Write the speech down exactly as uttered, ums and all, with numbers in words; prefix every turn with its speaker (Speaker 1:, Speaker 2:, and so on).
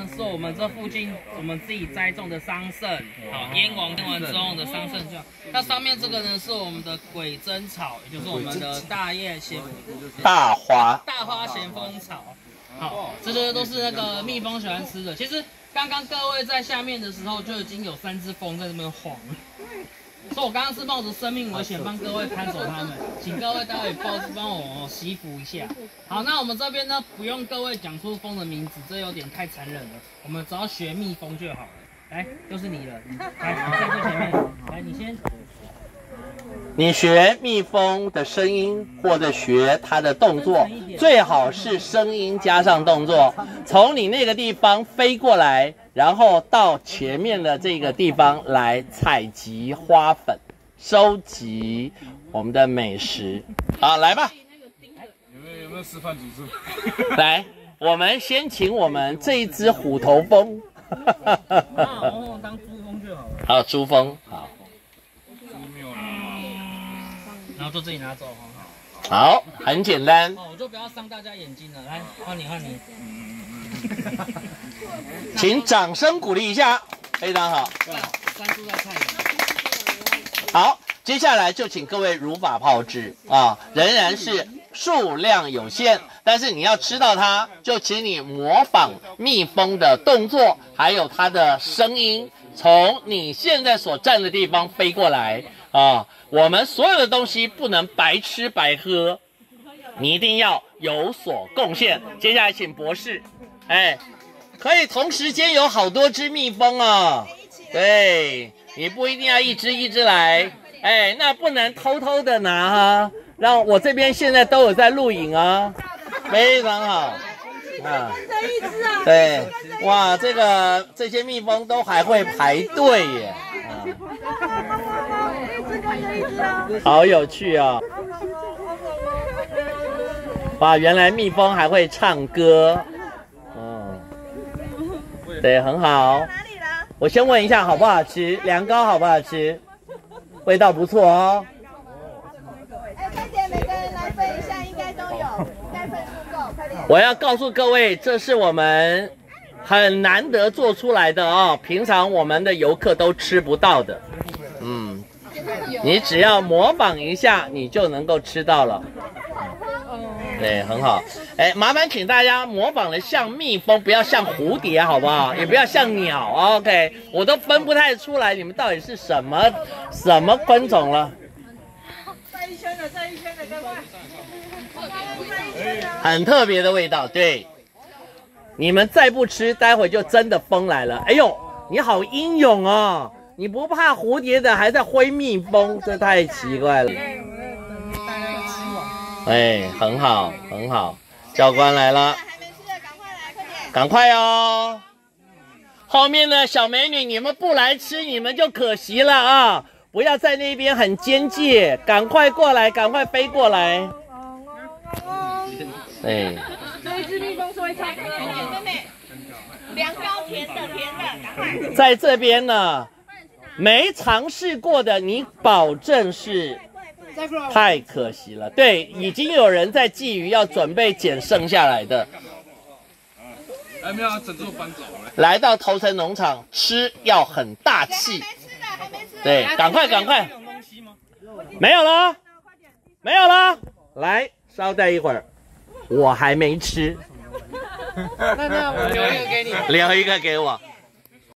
Speaker 1: 呢，是我们这附近我们自己栽种的桑葚，好，腌完腌完之后的桑葚酱。那上面这个呢是我们的鬼针草，也就是我们的大叶咸
Speaker 2: 大花
Speaker 1: 大花咸丰草。好，这些都是那个蜜蜂喜欢吃的。其实刚刚各位在下面的时候就已经有三只蜂在那边晃了。所以我刚刚是冒着生命危险帮各位看守它们，请各位待会帮帮我吸附一下。好，那我们这边呢不用各位讲出蜂的名字，这有点太残忍了，我们只要学蜜蜂就好了。来，就是你了，来，你站最前面，来，你先。
Speaker 2: 你学蜜蜂的声音，或者学它的动作，最好是声音加上动作，从你那个地方飞过来，然后到前面的这个地方来采集花粉，收集我们的美食。好，来吧。
Speaker 3: 有没有有没有示范组织？
Speaker 2: 来，我们先请我们这一只虎头蜂。
Speaker 1: 哦，当珠峰就好了。
Speaker 2: 好，珠峰，好。
Speaker 1: 然后就自己拿走哈。
Speaker 2: 好，很简单。
Speaker 1: 哦，我就不要伤大家眼睛了。来，换你，换你。
Speaker 2: 请掌声鼓励一下，非常好。
Speaker 1: 三叔在看你。
Speaker 2: 好，接下来就请各位如法炮制啊，仍然是数量有限，但是你要吃到它，就请你模仿蜜蜂的动作，还有它的声音，从你现在所站的地方飞过来啊。我们所有的东西不能白吃白喝，你一定要有所贡献。接下来请博士，哎，可以同时间有好多只蜜蜂哦。对，你不一定要一只一只来，哎，那不能偷偷的拿哈。让我这边现在都有在录影啊，非常好啊。对，哇，这个这些蜜蜂都还会排队耶。好有趣哦！哇，原来蜜蜂还会唱歌，嗯，对，很好。我先问一下好不好吃，凉糕好不好吃？味道不错哦。
Speaker 4: 哎，快点，每个人来分一下，应该都有，应该分数够，快点。
Speaker 2: 我要告诉各位，这是我们很难得做出来的哦，平常我们的游客都吃不到的，嗯。你只要模仿一下，你就能够吃到了。对，很好。哎，麻烦请大家模仿的像蜜蜂，不要像蝴蝶，好不好？也不要像鸟。OK， 我都分不太出来，你们到底是什么什么昆虫了？
Speaker 4: 再一圈了，再一圈了，赶快！
Speaker 2: 很特别的味道，对。你们再不吃，待会就真的风来了。哎呦，你好英勇哦！你不怕蝴蝶的，还在挥蜜蜂，这太奇怪了。哎，很好，很好。教官来了，
Speaker 4: 还没吃的，赶快来，快点！
Speaker 2: 赶快哦！后面的小美女，你们不来吃，你们就可惜了啊！不要在那边很尖界，赶快过来，赶快飞过来。哎，
Speaker 4: 这一只蜜蜂说一唱歌，妹妹，凉糕甜的，甜的，赶快！
Speaker 2: 在这边呢。没尝试过的，你保证是太可惜了。对，已经有人在觊觎，要准备捡剩下来的。
Speaker 3: 还没有整座搬走了。
Speaker 2: 来到头城农场吃要很大气。
Speaker 4: 还没吃的，还没吃。
Speaker 2: 对，赶快赶快。没有了，没有了。来，稍待一会儿，我还没吃。
Speaker 1: 那那我留一个给你。
Speaker 2: 留一个给我。